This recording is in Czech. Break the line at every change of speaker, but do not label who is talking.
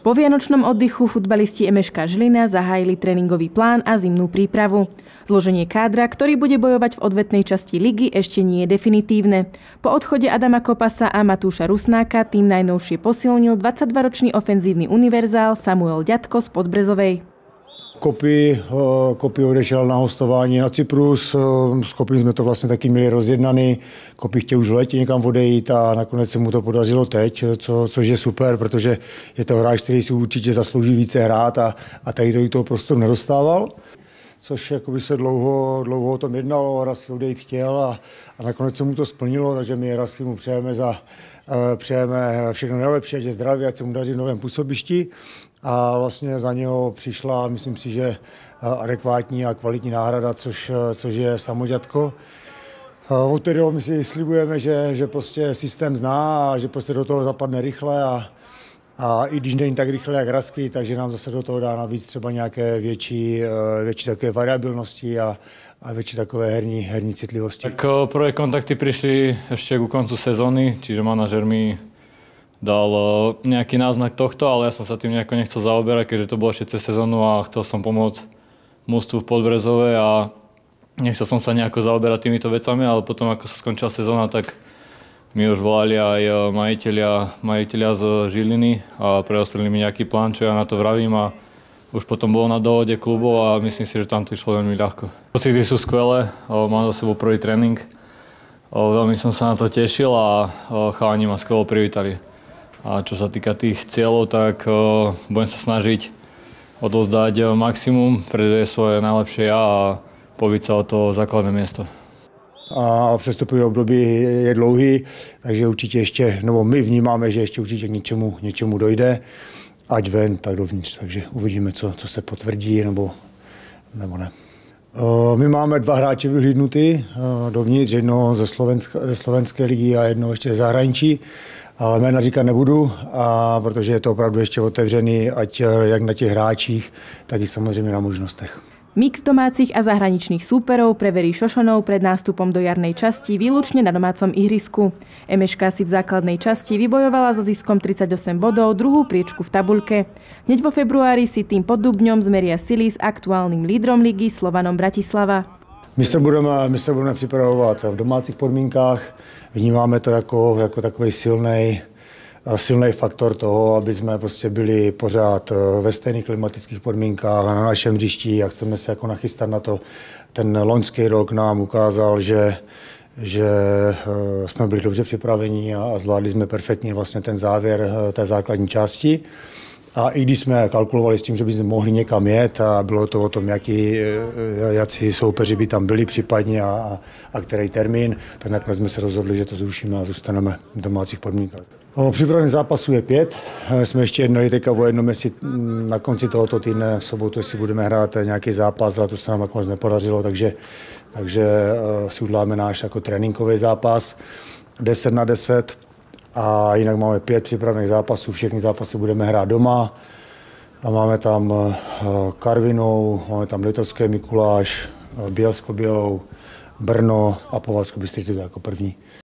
Po vianočnom oddychu futbalisti MŠK Žilina zahájili tréningový plán a zimnú prípravu. Zloženie kádra, ktorý bude bojovať v odvetnej časti ligy, ešte nie je definitívne. Po odchode Adama Kopasa a Matúša Rusnáka tým najnovšie posilnil 22-ročný ofenzívny univerzál Samuel Ďatko z Podbrezovej.
Kopy odešel na hostování na Cyprus, s Kopy jsme to vlastně taky měli rozjednaný, Kopy chtěl už v létě někam odejít a nakonec se mu to podařilo teď, což je super, protože je to hráč, který si určitě zaslouží více hrát a tady toho prostoru nedostával. Což jakoby se dlouho o tom jednalo, Rasky odejít chtěl a nakonec se mu to splnilo, takže my Rasky mu přejeme všechno nejlepší, ať je zdravý, ať se mu daří v novém působišti. A vlastně za něho přišla, myslím si, že adekvátní a kvalitní náhrada, což je Samo Ďatko. Od té doby my si slibujeme, že prostě systém zná a že prostě do toho zapadne rychle a i když není tak rychle jak Rasky, takže nám zase do toho dá navíc třeba nějaké větší takové variabilnosti a větší takové herní citlivosti.
Tak prvé kontakty prišli ešte ku koncu sezóny, čiže manažer mi dal nejaký náznak tohto, ale ja som sa tým nejako nechcel zaoberať, keďže to bolo ešte cez sezónu a chcel som pomôcť mužstvu v Podbrezove a nechcel som sa nejako zaoberať týmito vecami, ale potom ako sa skončila sezóna, tak mi už volali aj majiteľia z Žiliny a predostreli mi nejaký plán, čo ja na to vravím a už potom bolo na dohode klubov a myslím si, že tam to išlo veľmi ľahko. Pocity sú skvelé, mám za sebou prvý tréning, veľmi som sa na to tešil a chalani ma skvelo privítali. A čo sa týka tých cieľov, tak budem sa snažiť odovzdať maximum, predviesť svoje najlepšie ja a pobiť sa o to základné miesto.
A přestupový období je dlouhý, takže určitě ještě, nebo my vnímáme, že ještě určitě k něčemu dojde, ať ven, tak dovnitř, takže uvidíme, co se potvrdí nebo ne. My máme 2 hráče vyhlídnutý dovnitř, jednoho ze slovenské ligy a jednoho ještě ze zahraničí. Ale jména říkat nebudu, protože je to opravdu ještě otevřený, ať jak na těch hráčích, tak i samozřejmě na možnostech.
Mix domácich a zahraničných súperov preverí Šošonov pred nástupom do jarnej časti výlučne na domácom ihrisku. MŠK si v základnej časti vybojovala so ziskom 38 bodov druhú priečku v tabuľke. Hneď vo februári si tým pod Dubňom zmeria sily s aktuálnym lídrom ligy Slovanom Bratislava.
My se budeme připravovat v domácích podmínkách. Vnímáme to jako takový silný faktor toho, aby jsme prostě byli pořád ve stejných klimatických podmínkách na našem hřišti a chceme se jako nachystat na to. Ten loňský rok nám ukázal, že jsme byli dobře připraveni a zvládli jsme perfektně vlastně ten závěr té základní části. A i když jsme kalkulovali s tím, že bychom mohli někam jet a bylo to o tom, jací soupeři by tam byli případně a který termín, tak nakonec jsme se rozhodli, že to zrušíme a zůstaneme v domácích podmínkách. Připravených zápasů je 5. Jsme ještě jednali teďka o jednom, jestli na konci tohoto týdne v sobotu, jestli budeme hrát nějaký zápas, ale to se nám nakonec nepodařilo, takže si uděláme náš jako tréninkový zápas 10-10. A jinak máme 5 připravených zápasů, všechny zápasy budeme hrát doma. A máme tam Karvinou, máme tam Litovské Mikuláš, Bielsko-Bělou, Brno a Považskou Bystricu jako první.